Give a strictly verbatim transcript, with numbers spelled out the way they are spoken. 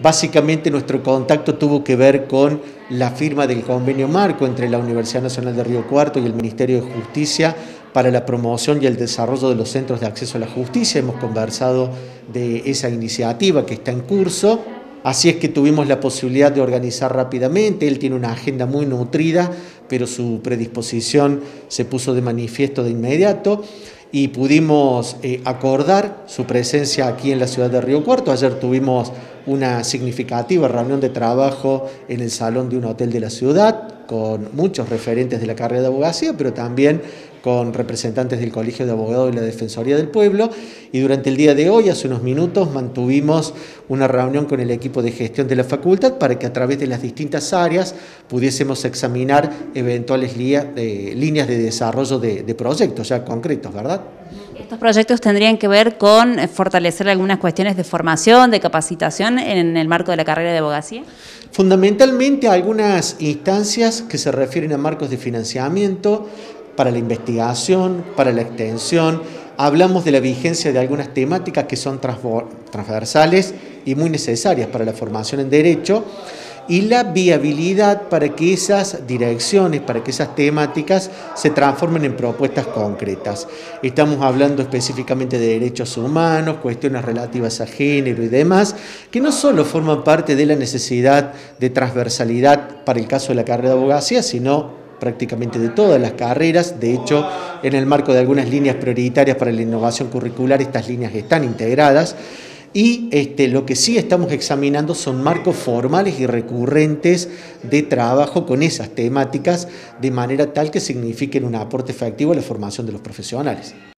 Básicamente nuestro contacto tuvo que ver con la firma del convenio marco entre la Universidad Nacional de Río Cuarto y el Ministerio de Justicia para la promoción y el desarrollo de los centros de acceso a la justicia. Hemos conversado de esa iniciativa que está en curso, así es que tuvimos la posibilidad de organizar rápidamente. Él tiene una agenda muy nutrida, pero su predisposición se puso de manifiesto de inmediato y pudimos eh, acordar su presencia aquí en la ciudad de Río Cuarto. Ayer tuvimos una significativa reunión de trabajo en el salón de un hotel de la ciudad con muchos referentes de la carrera de abogacía, pero también con representantes del Colegio de Abogados y la Defensoría del Pueblo, y durante el día de hoy, hace unos minutos, mantuvimos una reunión con el equipo de gestión de la facultad para que a través de las distintas áreas pudiésemos examinar eventuales de, líneas de desarrollo de, de proyectos ya concretos, ¿verdad? ¿Estos proyectos tendrían que ver con fortalecer algunas cuestiones de formación, de capacitación en el marco de la carrera de abogacía? Fundamentalmente algunas instancias que se refieren a marcos de financiamiento, para la investigación, para la extensión. Hablamos de la vigencia de algunas temáticas que son transversales y muy necesarias para la formación en Derecho, y la viabilidad para que esas direcciones, para que esas temáticas se transformen en propuestas concretas. Estamos hablando específicamente de derechos humanos, cuestiones relativas a género y demás, que no solo forman parte de la necesidad de transversalidad para el caso de la carrera de abogacía, sino prácticamente de todas las carreras. De hecho, en el marco de algunas líneas prioritarias para la innovación curricular, estas líneas están integradas. Y este, lo que sí estamos examinando son marcos formales y recurrentes de trabajo con esas temáticas, de manera tal que signifiquen un aporte efectivo a la formación de los profesionales.